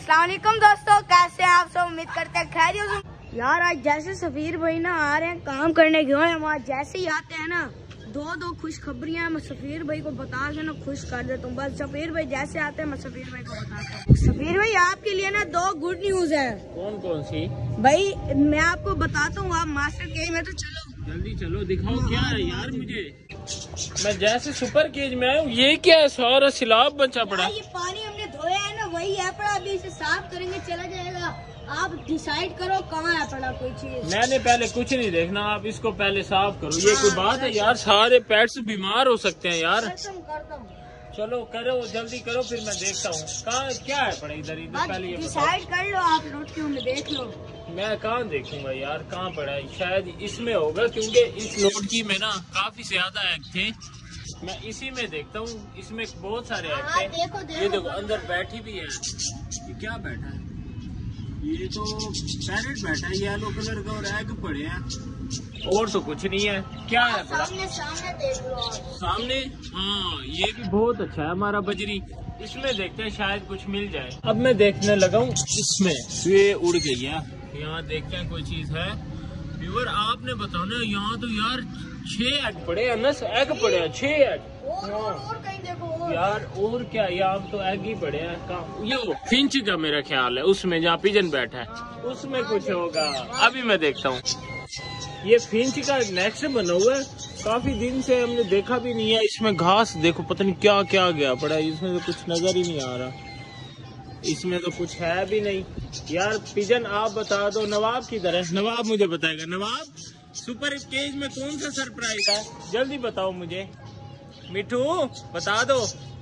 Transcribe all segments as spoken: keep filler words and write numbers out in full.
अस्सलाम वालेकुम दोस्तों, कैसे हैं आप सब? उम्मीद करते हैं खैरियत से। यार आज जैसे सफीर भाई ना आ रहे हैं काम करने क्यों है, वहाँ जैसे ही आते हैं ना दो दो खुशखबरियाँ मैं सफीर भाई को बता के ना खुश कर देता हूँ। बस सफीर भाई जैसे आते हैं मैं सफीर भाई को बताता हूँ। सफीर भाई आपके लिए ना दो गुड न्यूज है। कौन कौन सी भाई? मैं आपको बताता हूँ, आप मास्टर केज में तो चलो जल्दी चलो, दिखाओ क्या है यार मुझे। मैं जैसे सुपर केज में आया हूँ, ये क्या है? सारा सिलाब बचा पड़ा। ये पानी हमने धोया है ना, वही है पड़ा, अभी इसे साफ करेंगे चला जाएगा। आप डिसाइड करो कहाँ है पड़ा कोई चीज। मैंने पहले कुछ नहीं देखना, आप इसको पहले साफ करो। ये कोई बात है यार? सारे पेट्स बीमार हो सकते हैं यार। चलो करो, जल्दी करो, फिर मैं देखता हूँ कहाँ क्या है पड़ा इधर इधर। पहले ये डिसाइड कर लो आप, रोटियों में देख लो। मैं कहाँ देखूंगा यार, कहाँ पड़ा है? शायद इसमें होगा, क्योंकि इस लोटकी में ना काफी ज्यादा एग थे। मैं इसी में देखता हूँ, इसमें बहुत सारे एग थे। देखो, देखो, ये देखो अंदर बैठी भी है। ये क्या बैठा है? ये तो पैरेट बैठा है येलो कलर का, और एग पड़े हैं और तो कुछ नहीं है। क्या है बड़ा? सामने सामने देख लो। सामने? हाँ ये भी बहुत अच्छा है हमारा बजरी। इसमें देखते हैं शायद कुछ मिल जाए। अब मैं देखने लगा हूँ इसमें, ये उड़ गई है। यहाँ देखते हैं कोई चीज है। व्यूअर आपने बताओ ना, यहाँ तो यार छह एग पड़े हैं। नस एग पड़े हैं, छह एग। और, और, और कहीं देखो और। यार और क्या, यहाँ तो एग ही पड़े हैं। कहाँ? ये फिंच का मेरा ख्याल है, उसमें जहाँ पिजन बैठा है उसमें कुछ होगा। अभी मैं देखता हूँ। ये फिंच का नेक्स्ट बना हुआ है, काफी दिन से हमने देखा भी नहीं है। इसमें घास देखो, पता नहीं क्या क्या गया पड़ा है। इसमें तो कुछ नजर ही नहीं आ रहा, इसमें तो कुछ है भी नहीं। यार पिजन आप बता दो, नवाब किधर है? नवाब मुझे बताएगा। नवाब सुपर केज में कौन सा सरप्राइज है? जल्दी बताओ मुझे। मिठू बता दो।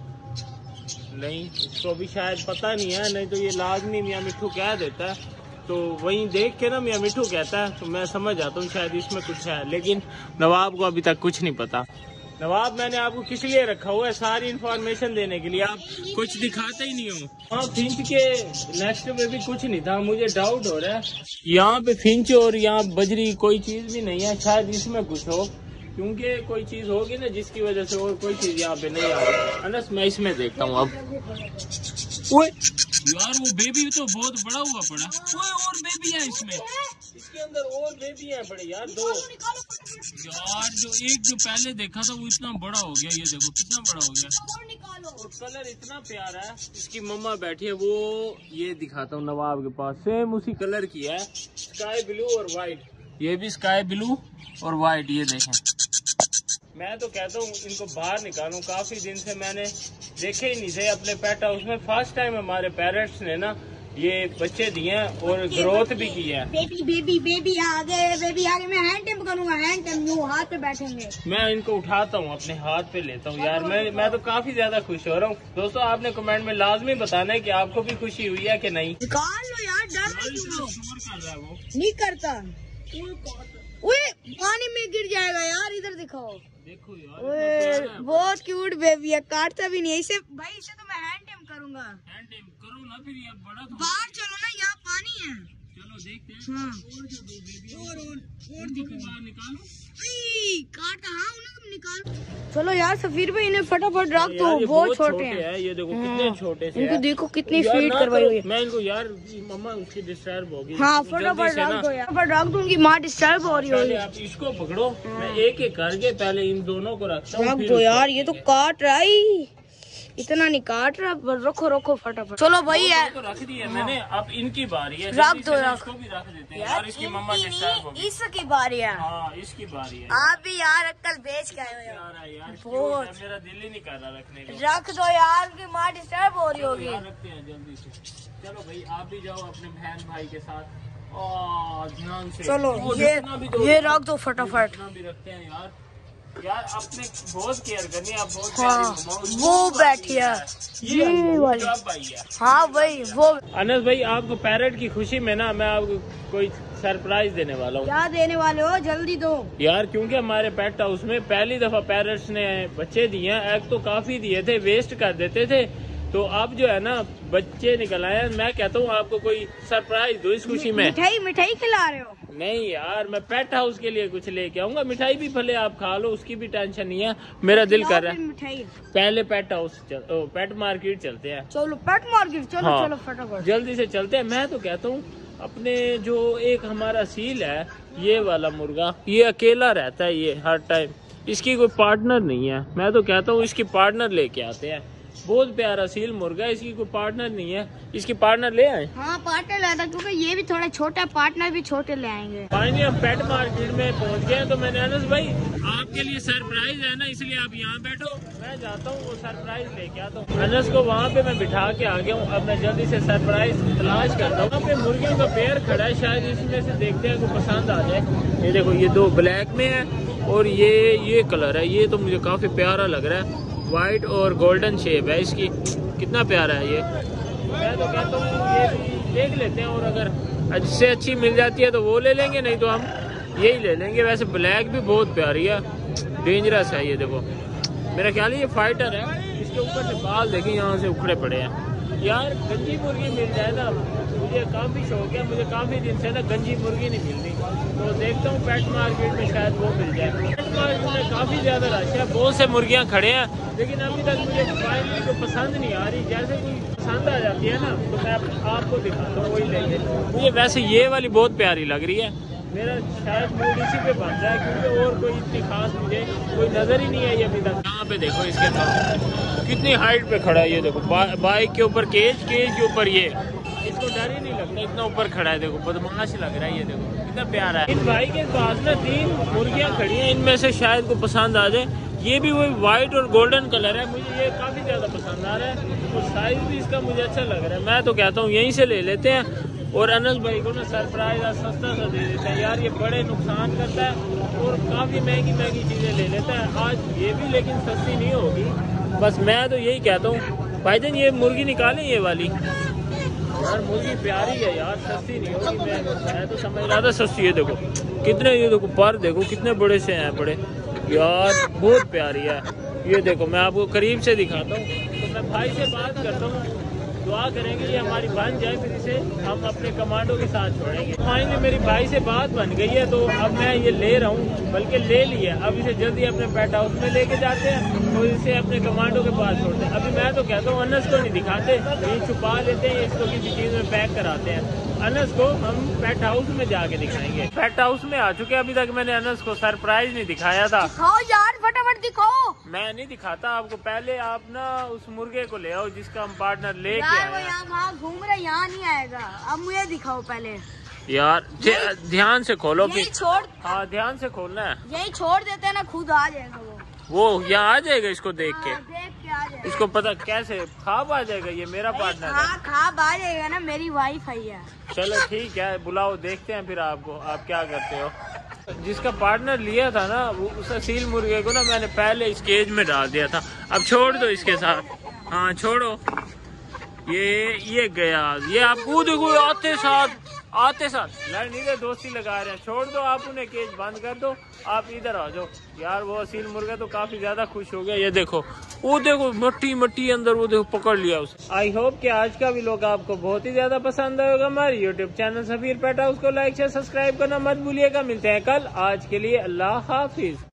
नहीं, इसको भी शायद पता नहीं है, नहीं तो ये लाजमी मियाँ मिठू कह देता है। तो वहीं देख के ना मियाँ मिठू कहता है तो मैं समझ जाता हूँ शायद इसमें कुछ है, लेकिन नवाब को अभी तक कुछ नहीं पता। नवाब मैंने आपको किस लिए रखा हुआ है? सारी इन्फॉर्मेशन देने के लिए। आप कुछ दिखाते ही नहीं हो। हाँ फिंच के नेक्स्ट में भी कुछ नहीं था, मुझे डाउट हो रहा है। यहाँ पे फिंच और यहाँ बजरी कोई चीज भी नहीं है। शायद इसमें कुछ हो, क्योंकि कोई चीज होगी ना जिसकी वजह से और कोई चीज यहाँ पे नहीं आ रही। अनस मैं इसमें देखता हूँ अब। ओए यार वो बेबी तो बहुत बड़ा हुआ पड़ा। ओए और बेबी है इसमें, इसके अंदर और बेबी है बड़े यार, दो। यार जो एक जो पहले देखा था वो इतना बड़ा हो गया, ये देखो कितना बड़ा हो गया। और कलर इतना प्यारा है। इसकी मम्मा बैठी है, वो ये दिखाता हूँ नवाब के पास, सेम उसी कलर की है, स्काई ब्लू और व्हाइट। ये भी स्काई ब्लू और व्हाइट, ये देखें। मैं तो कहता हूँ इनको बाहर निकालूं, काफी दिन से मैंने देखे ही नहीं थे अपने पेट हाउस में। फर्स्ट टाइम हमारे पेरेंट्स ने ना ये बच्चे दिए हैं और ग्रोथ भी की है। बेबी बेबी बेबी आ गए, बेबी आ गए। मैं हैंड टेम करूंगा, हैंड टेम, वो हाथ पे बैठेंगे। मैं इनको उठाता हूँ, अपने हाथ पे लेता हूँ। यार मैं मैं तो काफी ज्यादा खुश हो रहा हूँ। दोस्तों आपने कमेंट में लाजमी बताना है कि आपको भी खुशी हुई है कि नहीं। निकाल लो यार, डर कर वो नहीं करता। पानी में गिर जाएगा यार, इधर दिखाओ। देखो यार बहुत क्यूट बेबी है, काटता भी नहीं है इसे। भाई इसे तो मैं हैंड टेम करूंगा। हैंड टेम करो ना, फिर ये बड़ा तो बाहर चलो ना, यहाँ पानी है। चलो देखते हैं। हाँ। और जो दो बेबी और और और दिखो, बाहर निकालो। काटा, हाँ उन्हें निकाल। चलो यार सफीर भाई इन्हें फटाफट रख दो, बहुत छोटे हैं। ये देखो कितने छोटे से। इनको देखो कितनी फीड करवाई हुई है। मैं इनको यार मम्मा उसकी डिस्टर्ब होगी। हाँ फटाफट रख दो यार, फटाफट रख दूंगी, माँ डिस्टर्ब हो रही होगी। आप इसको पकड़ो, मैं एक एक करके पहले इन दोनों को रखता हूँ। रख दो यार, ये तो काट रहा है, इतना नहीं काट रहा। रखो रखो फटाफट। चलो भाई है तो रख दिया मैंने, अब इनकी बारी है। रख दो, इसको भी रख देते हैं यार, इसकी मम्मा डिस्टर्ब होगी। इसकी बारी है। हाँ इसकी बारी है। आप भी यार अक्कल बेच के आए हो यार, यार बहुत। मेरा दिल ही नहीं कर रहा रखने को। रख दो यार, की माँ डिस्टर्ब हो रही होगी। रखते हैं जल्दी से। चलो भाई आप भी जाओ अपने बहन भाई के साथ और ध्यान से। चलो ये ये रख दो फटाफट। भी रखते हैं यार। यार अपने बहुत केयर करनी है आप, बहुत। हाँ वो बैठी है जी वाली। हाँ भाई वो। अनस भाई आपको पैरेट की खुशी में ना मैं आपको कोई सरप्राइज देने वाला हूँ। क्या देने वाले हो? जल्दी दो यार, क्योंकि हमारे पेट हाउस में पहली दफा पैरेट्स ने बच्चे दिए हैं। एग तो काफी दिए थे, वेस्ट कर देते थे, तो अब जो है ना बच्चे निकल आए। मैं कहता हूँ आपको कोई सरप्राइज दो इस खुशी में। मिठाई मिठाई खिला रहे हो? नहीं यार, मैं पेट हाउस के लिए कुछ लेके आऊंगा। मिठाई भी भले आप खा लो, उसकी भी टेंशन नहीं है। मेरा दिल कर रहा है मिठाई। पहले पेट हाउस चल, ओ, पेट मार्केट चलते हैं। चलो पेट मार्केट चलो। हाँ, चलो फटाफट जल्दी से चलते हैं। मैं तो कहता हूँ अपने जो एक हमारा सील है, ये वाला मुर्गा, ये अकेला रहता है ये हर टाइम, इसकी कोई पार्टनर नहीं है। मैं तो कहता हूँ इसकी पार्टनर लेके आते हैं। बहुत प्यारा सील मुर्गा, इसकी कोई पार्टनर नहीं है, इसकी पार्टनर ले आए। हाँ पार्टनर लाता, क्योंकि ये भी थोड़ा छोटा, पार्टनर भी छोटे ले आएंगे। फाइनली हम पेट मार्केट में पहुंच गए हैं। तो मैंने अनस भाई आपके लिए सरप्राइज है ना, इसलिए आप यहाँ बैठो, मैं जाता हूँ वो सरप्राइज लेके आता हूँ। अनस को वहाँ पे मैं बिठा के आ गया हूँ। अब मैं जल्दी से सरप्राइज तलाश करता हूँ। वहाँ पे मुर्गियों का पेयर खड़ा है, शायद इसमें से देखते हैं को पसंद आ जाए। ये देखो, ये दो ब्लैक में है और ये ये कलर है। ये तो मुझे काफी प्यारा लग रहा है, वाइट और गोल्डन शेप है इसकी, कितना प्यारा है ये। मैं तो कहता हूँ ये भी देख लेते हैं, और अगर अच्छे अच्छी मिल जाती है तो वो ले लेंगे, नहीं तो हम यही ले लेंगे। वैसे ब्लैक भी बहुत प्यारी है, डेंजरस है ये। देखो मेरा ख्याल है ये फाइटर है। इसके ऊपर से बाल देखें यहाँ से उखड़े पड़े हैं। यार गंजी मुर्गी मिल जाए ना, मुझे काफ़ी शौक है। मुझे काफ़ी दिन से ना गंजी मुर्गी नहीं मिलती, तो देखता हूँ पेट मार्केट में शायद वो मिल जाए। पेट मार्केट में काफ़ी ज़्यादा रश है, बहुत से मुर्गियाँ खड़े हैं, लेकिन अभी तक मुझे फाइनली को पसंद नहीं आ रही। जैसे कोई पसंद आ जाती है ना तो मैं आपको दिखाता हूँ, वही लेंगे। मुझे वैसे ये वाली बहुत प्यारी लग रही है। मेरा शायद मूड इसी पे बन रहा है, क्योंकि और कोई इतनी खास मुझे कोई नज़र ही नहीं आई अभी तक। यहाँ पे देखो इसके साथ कितनी हाइट पे खड़ा है ये। देखो बा, बाइक के ऊपर केज, केज के ऊपर ये, इसको डर ही नहीं लगता, इतना ऊपर खड़ा है। देखो बदमाश लग रहा है ये, देखो कितना प्यारा है। इन भाई के पास ना तीन मुर्गियाँ खड़ी हैं, इनमें से शायद को पसंद आ जाए। ये भी वही वाइट और गोल्डन कलर है, मुझे ये काफ़ी ज़्यादा पसंद आ रहा है, और साइज़ भी इसका मुझे अच्छा लग रहा है। मैं तो कहता हूँ यहीं से ले लेते हैं, और अनस भाई को ना सरप्राइज सस्ता सा दे देते हैं। यार ये बड़े नुकसान करता है और काफ़ी महंगी महंगी चीज़ें ले लेता है। आज ये भी लेकिन सस्ती नहीं होगी। बस मैं तो यही कहता हूँ भाईजान ये मुर्गी निकालें, ये वाली। यार मुर्गी प्यारी है यार, सस्ती नहीं होगी। मैं मैं तो समझ रहा था सस्ती है। देखो कितने, ये देखो पर देखो कितने बड़े से हैं, बड़े यार, बहुत प्यारी है। ये देखो मैं आपको करीब से दिखाता हूँ। तो मैं भाई से बात करता हूँ, दुआ करेंगे ये हमारी बन जाए, फिर इसे हम अपने कमांडो के साथ छोड़ेंगे। फाइनली मेरी भाई से बात बन गई है, तो अब मैं ये ले रहा हूँ, बल्कि ले लिया। अब इसे जल्दी अपने पेट हाउस में लेके जाते हैं और इसे अपने कमांडो के पास छोड़ते हैं। अभी मैं तो कहता हूँ अनस को नहीं दिखाते, ये छुपा लेते हैं, इसको किसी चीज़ में पैक कराते हैं। अनस को हम पेट हाउस में जाके दिखाएंगे। पेट हाउस में आ चुके हैं, अभी तक मैंने अनस को सरप्राइज नहीं दिखाया था। दिखाओ यार, फटाफट दिखाओ। मैं नहीं दिखाता आपको, पहले आप ना उस मुर्गे को ले आओ जिसका हम पार्टनर लेके आए। वो यहाँ वहाँ घूम रहा, यहाँ नहीं आएगा। अब मुझे दिखाओ पहले। यार ध्यान से खोलो, यही छोड़। हाँ ध्यान से खोलना है। यही छोड़ देते हैं ना, खुद आ जाएगा वो। वो यहाँ आ जाएगा, इसको देख के। हाँ, देख के आ जाएगा। इसको पता कैसे खाब आ जाएगा, ये मेरा पार्टनर है। हाँ खाब आ जाएगा ना, मेरी वाइफ है है। चलो ठीक है, बुलाओ, देखते हैं फिर आपको आप क्या करते हो। जिसका पार्टनर लिया था ना, वो उस असील मुर्गे को ना मैंने पहले इस केज में डाल दिया था। अब छोड़ दो इसके साथ। हाँ छोड़ो, ये ये गया। ये आप कूद गए आते साथ आते साथ लड़ नहीं रहे, दोस्ती लगा रहे हैं। छोड़ दो, आप उन्हें केज बंद कर दो, आप इधर आ जाओ। यार वो असील मुर्गा तो काफी ज्यादा खुश हो गया। ये देखो, वो देखो मट्टी मट्टी अंदर, वो देखो पकड़ लिया उसे। आई होप कि आज का भी लोग आपको बहुत ही ज्यादा पसंद आएगा। हमारे YouTube channel Safeer pet house को लाइक शेयर सब्सक्राइब करना मत भूलिएगा। मिलते हैं कल, आज के लिए अल्लाह हाफिज।